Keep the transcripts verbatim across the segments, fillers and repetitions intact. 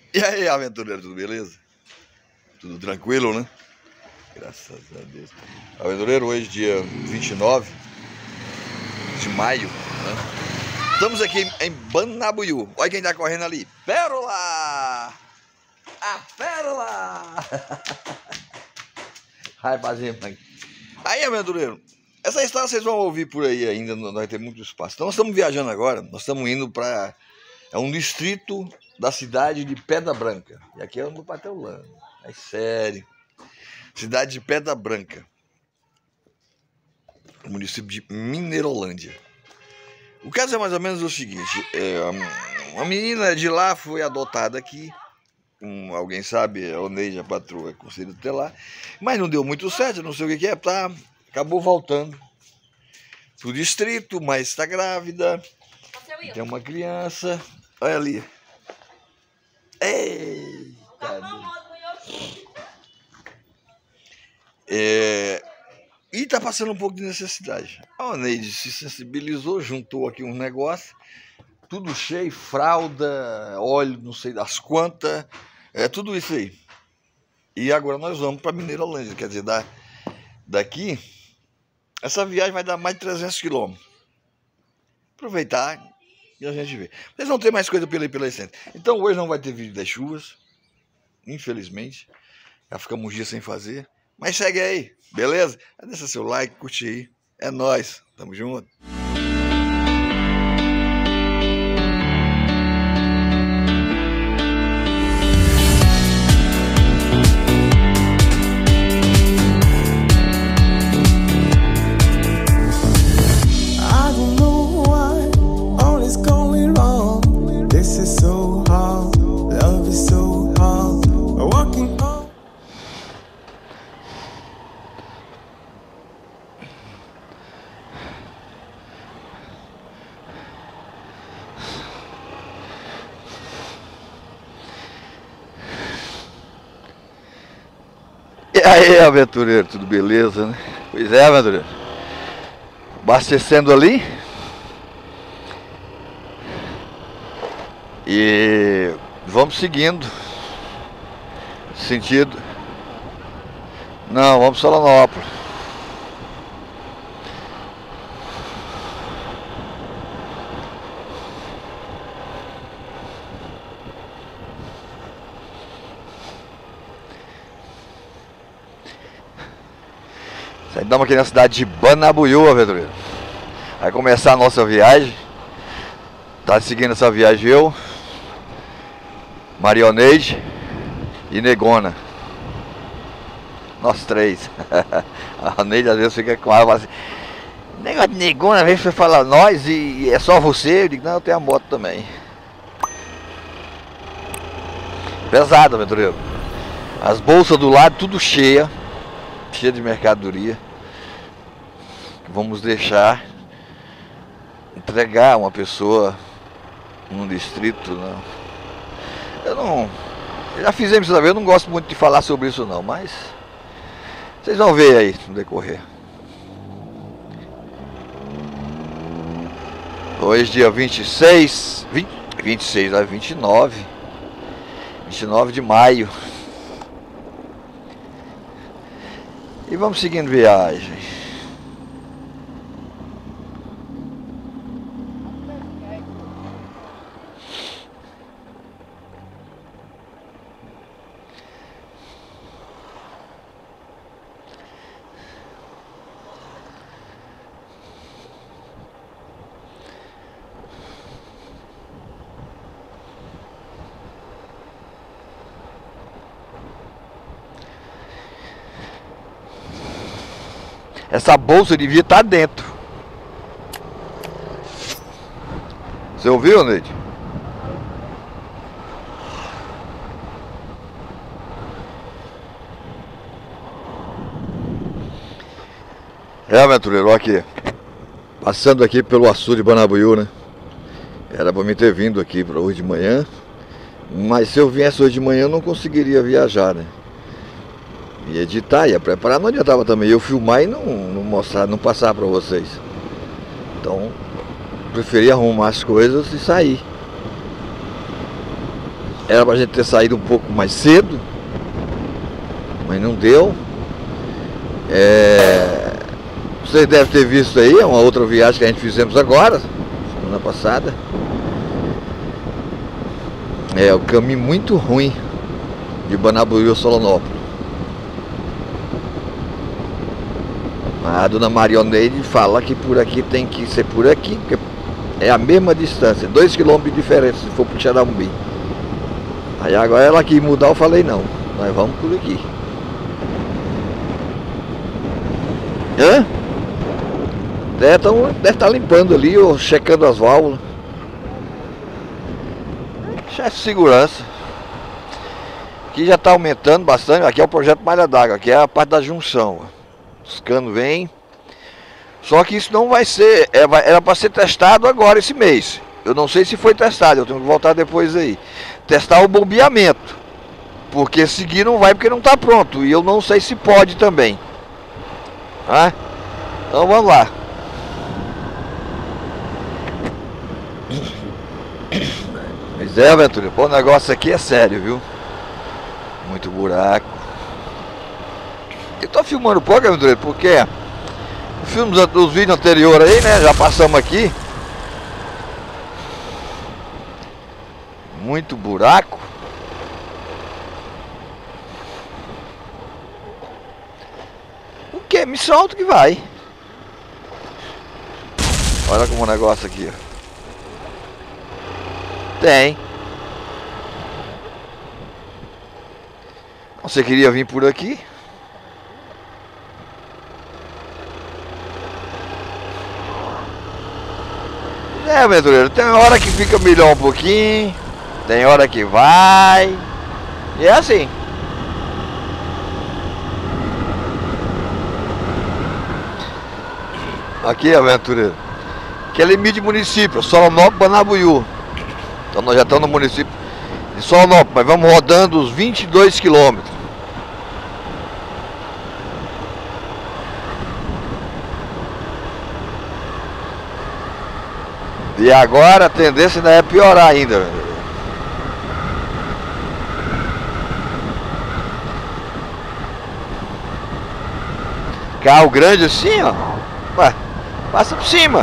E aí, aventureiro, tudo beleza? Tudo tranquilo, né? Graças a Deus. Aventureiro, hoje dia vinte e nove de maio, né? Estamos aqui em Banabuiú. Olha quem tá correndo ali. Pérola! A Pérola! Ai, fazer. Aí, aventureiro, essa história vocês vão ouvir por aí ainda, não vai ter muito espaço. Então nós estamos viajando agora, nós estamos indo para é um distrito da cidade de Pedra Branca. E aqui é no Patelã. É sério. Cidade de Pedra Branca. Município de Mineirolândia. O caso é mais ou menos o seguinte. É, uma menina de lá foi adotada aqui. Um, alguém sabe, a Oneide, a patroa, conselho tutelar. Mas não deu muito certo, não sei o que, que é. Tá, acabou voltando pro distrito, mas está grávida. Tem uma criança. Olha ali. Ei! É, e tá passando um pouco de necessidade. A Oneide se sensibilizou, juntou aqui um negócio, tudo cheio, fralda, óleo, não sei das quantas, é tudo isso aí. E agora nós vamos para Mineirolândia, quer dizer, da, daqui, essa viagem vai dar mais de trezentos quilômetros. Aproveitar e a gente vê. Vocês vão ter mais coisa pela aí pela centro. Então hoje não vai ter vídeo das chuvas, infelizmente. Já ficamos um dia sem fazer. Mas segue aí, beleza? Deixa seu like, curte aí. É nóis, tamo junto. E aí, aventureiro, tudo beleza, né? Pois é, aventureiro. Abastecendo ali. E vamos seguindo. Sentido. Não, vamos para Solonópolis. Saímos aqui na cidade de Banabuiú, aventureiro. Vai começar a nossa viagem. Tá seguindo essa viagem eu, Maria Oneide e Negona. Nós três. A Oneide às vezes fica com ela assim, negócio de Negona, às vezes você fala nós e é só você. Eu digo, não, eu tenho a moto também. Pesado, aventureiro. As bolsas do lado tudo cheia. Cheia de mercadoria. Vamos deixar entregar uma pessoa num distrito, não. Eu não, já fizemos isso, eu não gosto muito de falar sobre isso não, mas vocês vão ver aí no decorrer. Hoje dia vinte e seis, vinte, vinte e seis, vai vinte e nove, vinte e nove de maio. E vamos seguindo viagem. Essa bolsa devia estar dentro. Você ouviu, Neide? É, aventureiro, aqui. Passando aqui pelo açude de Banabuiú, né? Era para mim ter vindo aqui para hoje de manhã. Mas se eu viesse hoje de manhã eu não conseguiria viajar, né? E editar, ia preparar, não adiantava também eu filmar e não, não mostrar, não passar para vocês. Então, preferi arrumar as coisas e sair. Era pra gente ter saído um pouco mais cedo, mas não deu. É... Vocês devem ter visto aí, é uma outra viagem que a gente fizemos agora, semana passada. É, o caminho muito ruim de Banabuiú a Solonópolis. A dona Marioneide fala que por aqui tem que ser por aqui, porque é a mesma distância, dois quilômetros de diferença se for pro Xarambi. Aí agora ela quis mudar, eu falei não, nós vamos por aqui. Hã? Deve estar tá limpando ali, ou checando as válvulas. Chefe de segurança. Aqui já está aumentando bastante. Aqui é o projeto Malha d'Água, aqui é a parte da junção. Os canos vêm. Só que isso não vai ser, é, vai, era para ser testado agora esse mês. Eu não sei se foi testado, eu tenho que voltar depois aí. Testar o bombeamento. Porque seguir não vai porque não está pronto. E eu não sei se pode também. Ah? Então vamos lá. Mas é, Aventura, pô, o negócio aqui é sério, viu? Muito buraco. Eu tô filmando pouco, Aventura, porque filmes dos vídeos anteriores aí, né? Já passamos aqui. Muito buraco. O que? Me solta que vai. Olha como o negócio aqui, ó. Tem. Você queria vir por aqui? É, aventureiro, tem hora que fica melhor um pouquinho, tem hora que vai. E é assim. Aqui, aventureiro. Que é limite de município, Solonópolis, Banabuiú. Então nós já estamos no município de Solonópolis, mas vamos rodando os vinte e dois quilômetros. E agora a tendência ainda é piorar ainda. Carro grande assim, ó. Ué, passa por cima.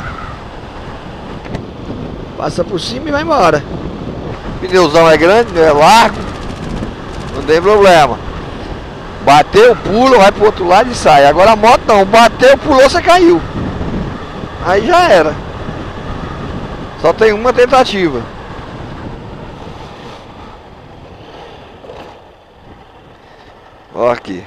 Passa por cima e vai embora. O pneuzão é grande, é largo. Não tem problema. Bateu, pula, vai pro outro lado e sai. Agora a moto não, bateu, pulou, você caiu. Aí já era. Só tem uma tentativa. Ó aqui.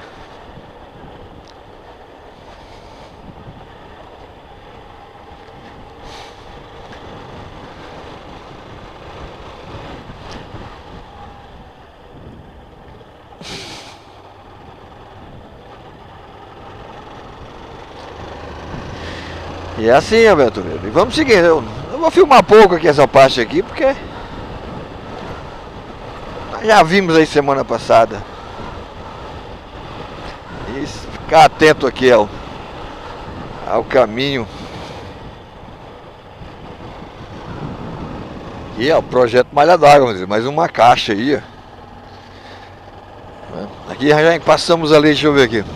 E é assim, aventureiro. E vamos seguindo. Eu, eu vou filmar pouco aqui essa parte aqui, porque nós já vimos aí semana passada. E ficar atento aqui ao, ao caminho. Aqui é o projeto Malha d'Água, mais uma caixa aí, ó. Aqui já passamos ali, deixa eu ver aqui.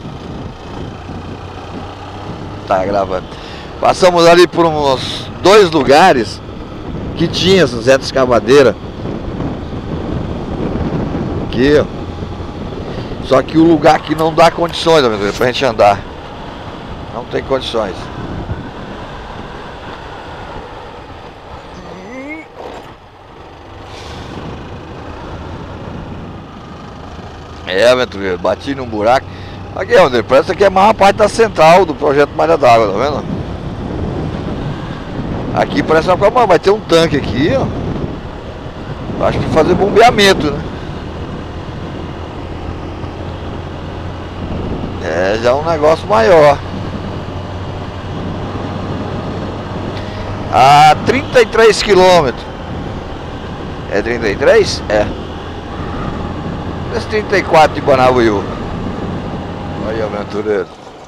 Tá gravando. Passamos ali por uns dois lugares que tinha essa Zé escavadeira. Aqui, ó. Só que o lugar aqui não dá condições, amigo, pra gente andar. Não tem condições. É, aventureiro, bati num buraco. Aqui, André, parece que é mais uma parte da central do projeto Malha d'Água, tá vendo? Aqui parece uma coisa, vai ter um tanque aqui, ó. Acho que fazer bombeamento, né? É, já é um negócio maior. A trinta e três quilômetros. É trinta e três? É. Esse trinta e quatro de Banabuiú. Aí, aventureiro.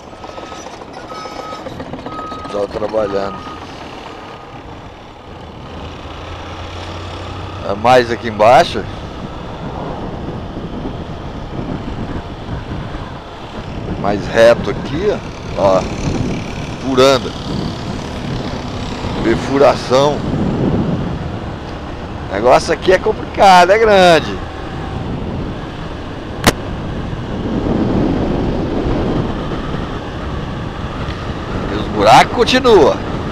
Tô trabalhando. Mais aqui embaixo. mais reto aqui, ó, ó, furando, perfuração. O negócio aqui é complicado, é grande. E os buracos continuam.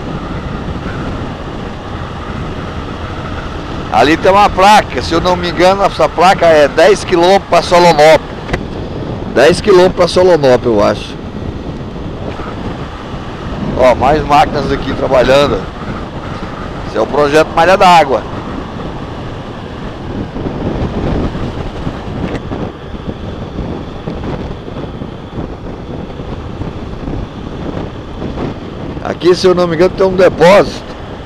Ali tem uma placa, se eu não me engano, essa placa é dez quilômetros para Solonópolis. dez quilômetros para Solonópolis, eu acho. Ó, mais máquinas aqui trabalhando. Esse é o projeto Malha d'Água. Aqui, se eu não me engano, tem um depósito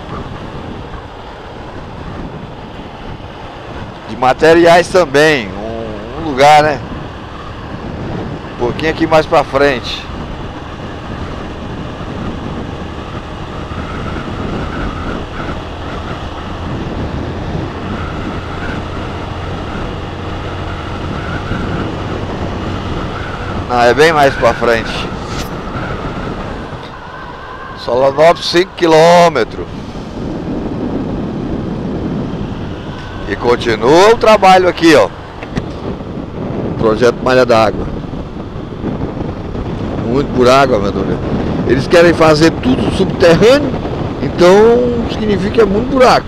de materiais também. Um, um lugar, né? Um pouquinho aqui mais pra frente. Não, é bem mais pra frente. Solonópolis, cinco quilômetros. E continua o trabalho aqui, ó. Projeto Malha d'Água. Muito por água, meu Deus. Eles querem fazer tudo subterrâneo, então significa que é muito buraco.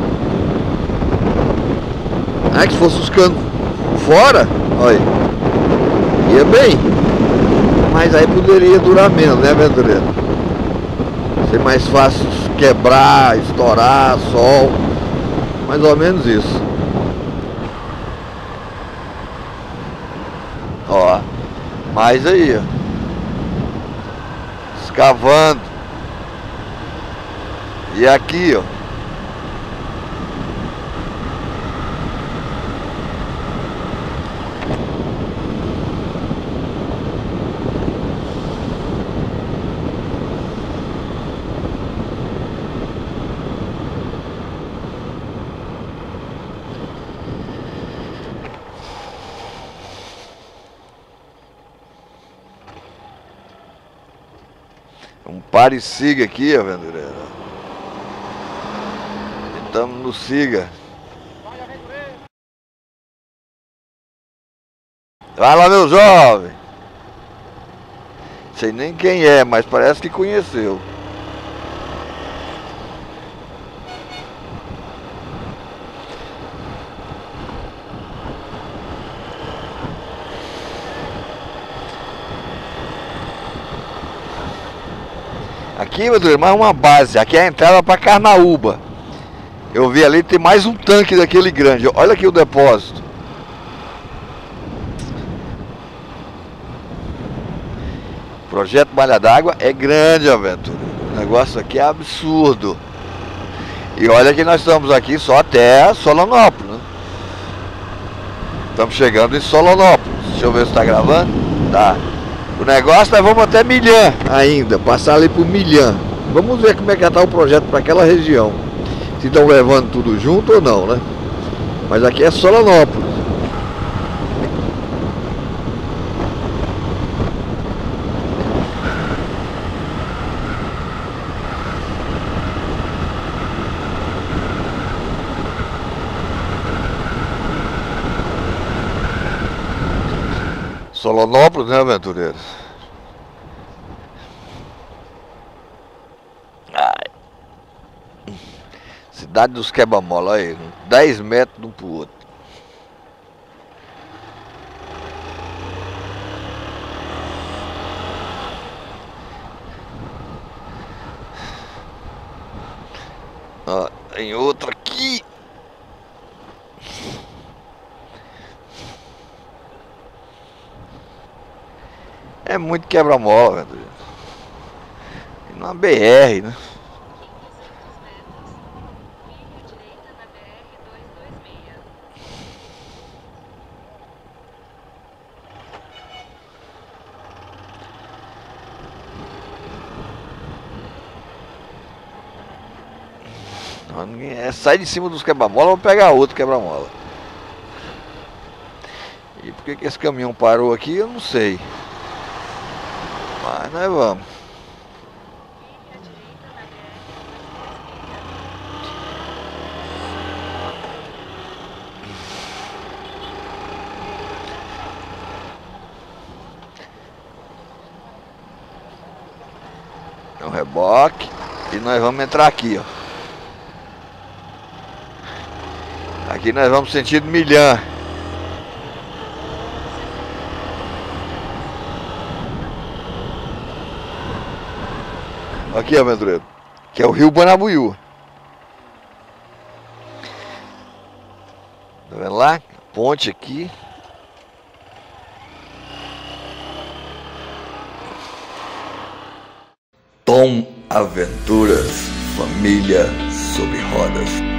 Ah, que se fosse os canos fora, olha, ia bem. Mas aí poderia durar menos, né, aventureiro? Ser mais fácil quebrar, estourar, sol. Mais ou menos isso. Ó, mais aí, ó. Escavando. E aqui, ó. Um pare e siga aqui, aventureiro. Estamos no siga. Vai lá, meu jovem. Sei nem quem é, mas parece que conheceu. Aqui, meu Deus, mais uma base. Aqui é a entrada para Carnaúba. Eu vi ali, tem mais um tanque daquele grande. Olha aqui o depósito. O projeto Malha d'Água é grande, aventura. O negócio aqui é absurdo. E olha que nós estamos aqui só até Solonópolis, né? Estamos chegando em Solonópolis. Deixa eu ver se está gravando. Tá. O negócio, nós vamos até Milhã ainda, passar ali por Milhã. Vamos ver como é que está o projeto para aquela região. Se estão levando tudo junto ou não, né? Mas aqui é Solonópolis. Solonópolis, né, aventureiros? Ai. Cidade dos quebra-mola, aí, dez metros de um pro outro. Ó, tem outra aqui. É muito quebra-mola, velho. E na B R, né? É, sai de cima dos quebra-mola, vou pegar outro quebra-mola. E por que que esse caminhão parou aqui, eu não sei. Mas nós vamos. É um reboque. E nós vamos entrar aqui, ó. Aqui nós vamos sentido Milhã. Aqui, aventureiro. Que é o Rio Banabuiú. Tá vendo lá? Ponte aqui. Tom Aventuras, família sobre rodas.